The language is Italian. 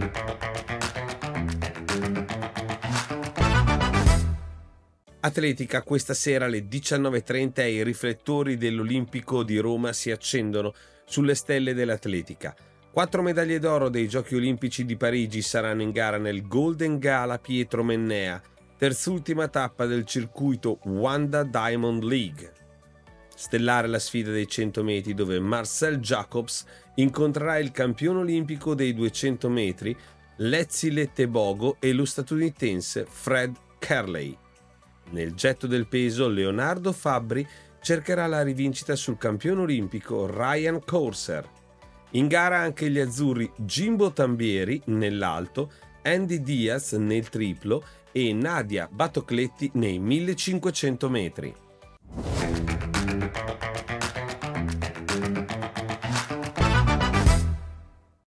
Atletica, questa sera alle 19:30 i riflettori dell'Olimpico di Roma si accendono sulle stelle dell'atletica. 4 medaglie d'oro dei Giochi Olimpici di Parigi saranno in gara nel Golden Gala Pietro Mennea, terzultima tappa del circuito Wanda Diamond League. Stellare la sfida dei 100 metri dove Marcel Jacobs incontrerà il campione olimpico dei 200 metri Letsile Tebogo e lo statunitense Fred Kerley. Nel getto del peso Leonardo Fabbri cercherà la rivincita sul campione olimpico Ryan Corser. In gara anche gli azzurri Jimbo Tambieri nell'alto, Andy Diaz nel triplo e Nadia Batocletti nei 1500 metri.